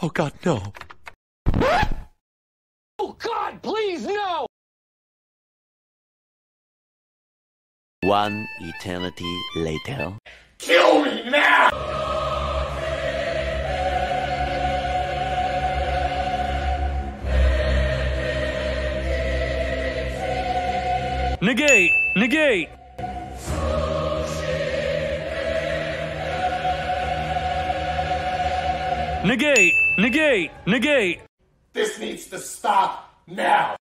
Oh God, no. Oh God, please, no! One eternity later. Kill me now! Negate! Negate! Negate! Negate! Negate! This needs to stop now!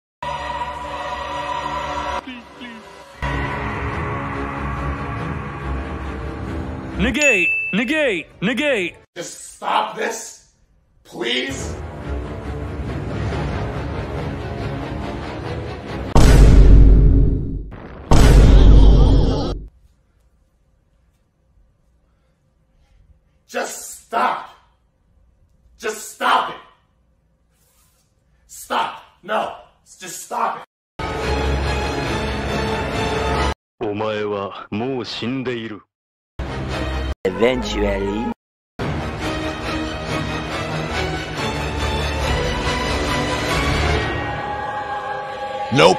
Negate! Negate! Negate! Just stop this, please? Just stop. Just stop it. Stop. No. Just stop it. お前はもう死んでいる。 Eventually. Nope.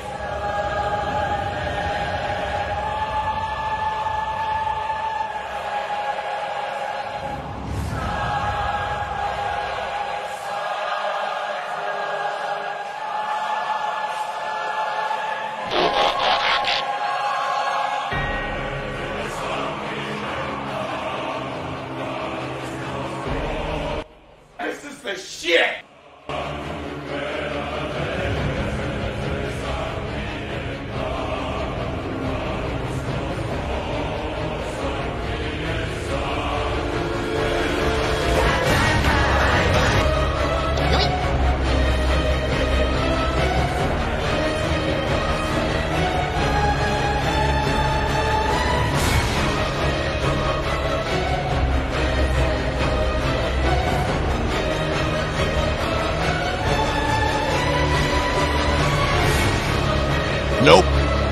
This is the shit! Nope.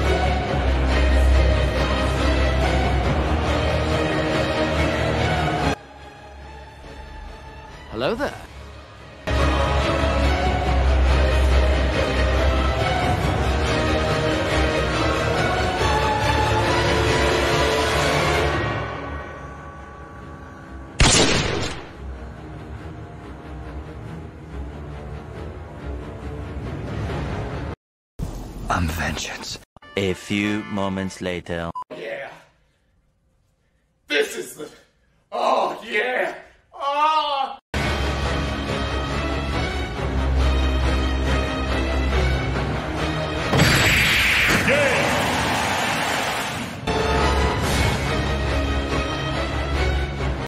Hello there. I'm vengeance. A few moments later. Yeah. This is the... Oh, yeah!